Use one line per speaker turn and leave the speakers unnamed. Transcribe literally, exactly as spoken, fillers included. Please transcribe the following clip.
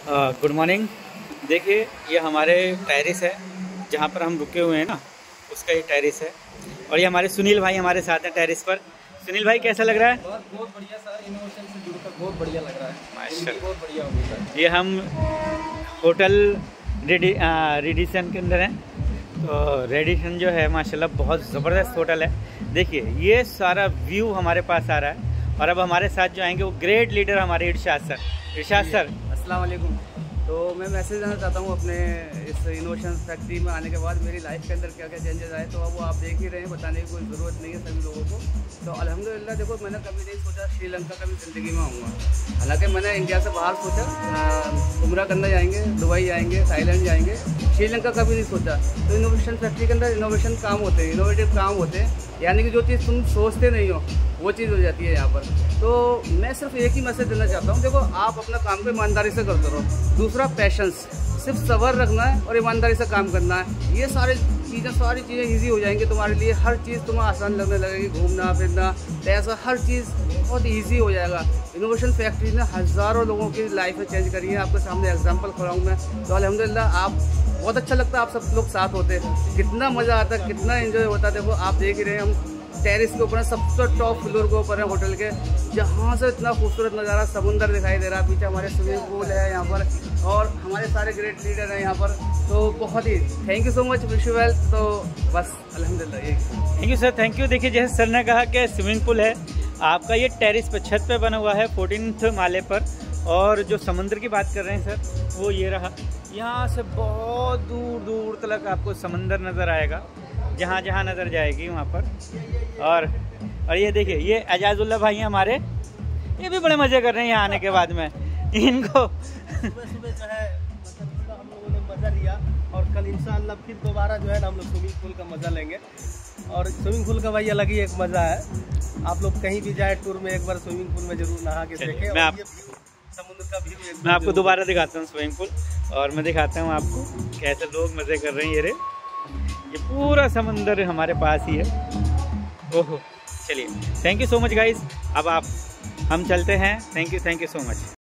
Good morning. देखिए ये हमारे टेरेस है जहाँ पर हम रुके हुए हैं ना, उसका ये टेरेस है। और ये हमारे सुनील भाई हमारे साथ हैं टेरेस पर। सुनील भाई कैसा लग रहा है?
बहुत बहुत बढ़िया सर, इनोवेशन से जुड़कर बहुत बढ़िया लग रहा है।
माशाल्लाह
बहुत बढ़िया होगी सर।
ये हम होटल रेडी रेडिसन के अंदर हैं। तो रेडिसन जो है माशाल्लाह बहुत ज़बरदस्त होटल है। देखिए ये सारा व्यू हमारे पास आ रहा है। और अब हमारे साथ जो आएंगे वो ग्रेट लीडर हमारे इरशाद सर। इरशाद सर
अस्सलाम वालेकुम। तो मैं मैसेज देना चाहता हूँ अपने इस इनोवेशन फैक्ट्री में आने के बाद मेरी लाइफ के अंदर क्या क्या चेंजेस आए, तो अब वो आप देख ही रहे हैं, बताने की कोई ज़रूरत नहीं है सभी लोगों को। तो अल्हम्दुलिल्लाह देखो, मैंने कभी नहीं सोचा श्रीलंका कभी ज़िंदगी में आऊँगा। हालांकि मैंने इंडिया से बाहर सोचा उम्रा करने जाएंगे, दुबई जाएंगे, थाईलैंड जाएंगे, श्रीलंका कभी नहीं सोचा। तो इनोवेशन फैक्ट्री के अंदर इनोवेशन काम होते हैं, इनोवेटिव काम होते हैं, यानी कि जो चीज़ तुम सोचते नहीं हो वो चीज़ हो जाती है यहाँ पर। तो मैं सिर्फ एक ही मैसेज देना चाहता हूँ, देखो आप अपना काम को ईमानदारी से करते रहो। दूसरा पैशंस, सिर्फ सब्र रखना है और ईमानदारी से काम करना है। ये सारी चीज़ें सारी चीज़ें इजी हो जाएंगी तुम्हारे लिए। हर चीज़ तुम्हें आसान लगने लगेगी, घूमना फिरना पैसा हर चीज़ बहुत ईजी हो जाएगा। इनोवेशन फैक्ट्री ने हज़ारों लोगों की लाइफ में चेंज करी है। आपके सामने एग्जाम्पल खड़ाऊँ मैं, तो अल्हम्दुलिल्लाह आप बहुत अच्छा लगता है, आप सब लोग साथ होते हैं, कितना मज़ा आता है, कितना एंजॉय होता है। देखो आप देख ही रहे हैं, हम टेरिस के ऊपर सबसे टॉप फ्लोर के ऊपर है होटल के, जहाँ से इतना खूबसूरत नज़ारा समुंदर दिखाई दे रहा है। पीछे हमारे स्विमिंग पूल है यहाँ पर और हमारे सारे ग्रेट लीडर हैं यहाँ पर। तो बहुत ही thank you so much, wish you well. तो बस अल्हम्दुलिल्लाह यही।
Thank you sir, thank you. देखिए जैसे सर ने कहा कि स्विमिंग पूल है आपका, ये टेरिस पर छत पे बना हुआ है फोर्टीन्थ माले पर। और जो समुद्र की बात कर रहे हैं सर वो ये रहा, यहाँ से बहुत दूर दूर तक आपको समंदर नज़र आएगा, जहाँ जहाँ नज़र जाएगी वहाँ पर। और और ये देखिए ये एजाजुल्ला भाई हैं हमारे, ये भी बड़े मज़े कर रहे हैं यहाँ आने के बाद में। इनको
सुबह सुबह जो है मतलब हम लोगों ने मज़ा लिया और कल इंशाअल्लाह फिर दोबारा जो है ना हम लोग स्विमिंग पूल का मज़ा लेंगे। और स्विमिंग पूल का भाई अलग ही एक मज़ा है। आप लोग कहीं भी जाए टूर में एक बार स्विमिंग पूल में ज़रूर नहा के देखें।
मैं आप
समुद्र का व्यू
मैं आपको दोबारा दिखाता हूँ स्विमिंग पूल, और मैं दिखाता हूँ आपको कैसे लोग मज़े कर रहे हैं। ये रे ये पूरा समंदर हमारे पास ही है। ओहो चलिए, thank you so much guys. अब आप हम चलते हैं। Thank you thank you so much.